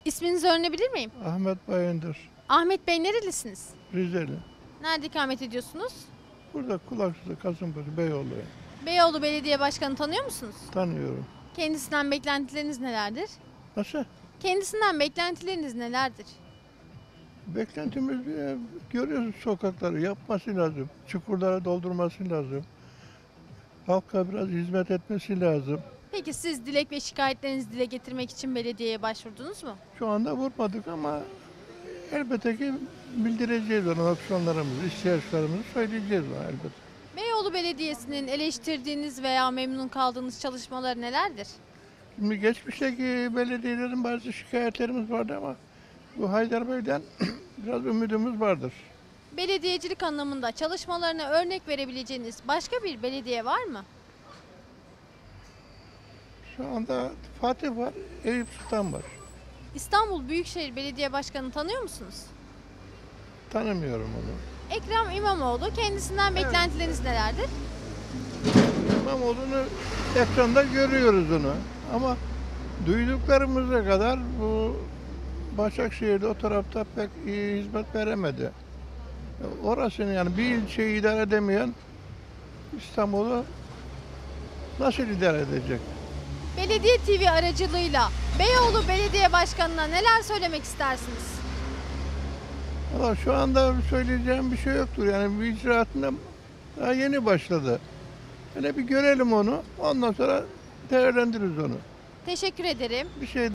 İsminizi öğrenebilir miyim? Ahmet Bayındır, Ahmet Bey nerelisiniz? Rizeli. Nerede ikamet ediyorsunuz? Burada Kulaksu'da, Kasımpaşa, Beyoğlu. Beyoğlu Belediye Başkanı tanıyor musunuz? Tanıyorum. Kendisinden beklentileriniz nelerdir? Nasıl? Kendisinden beklentileriniz nelerdir? Beklentimiz görüyoruz sokakları yapması lazım. Çukurlara doldurması lazım. Halka biraz hizmet etmesi lazım. Peki siz dilek ve şikayetlerinizi dile getirmek için belediyeye başvurdunuz mu? Şu anda vurmadık ama elbette ki bildireceğiz ona aksiyonlarımızı, ihtiyaçlarımızı söyleyeceğiz ona elbette. Beyoğlu Belediyesi'nin eleştirdiğiniz veya memnun kaldığınız çalışmaları nelerdir? Şimdi geçmişteki belediyelerin bazı şikayetlerimiz vardı ama bu Haydar Bey'den biraz ümidimiz vardır. Belediyecilik anlamında çalışmalarına örnek verebileceğiniz başka bir belediye var mı? Şu anda Fatih var, Eyüp Sultan var. İstanbul Büyükşehir Belediye Başkanı tanıyor musunuz? Tanımıyorum onu. Ekrem İmamoğlu, kendisinden beklentileriniz nelerdir? İmamoğlu'nu ekranda görüyoruz onu. Ama duyduklarımıza kadar bu Başakşehir'de o tarafta pek iyi hizmet veremedi. Orasını yani bir ilçeyi idare edemeyen İstanbul'u nasıl idare edecek? Belediye TV aracılığıyla Beyoğlu Belediye Başkanı'na neler söylemek istersiniz? Ama şu anda söyleyeceğim bir şey yoktur. Yani bir icraatında daha yeni başladı. Hele bir görelim onu. Ondan sonra değerlendiririz onu. Teşekkür ederim. Bir şey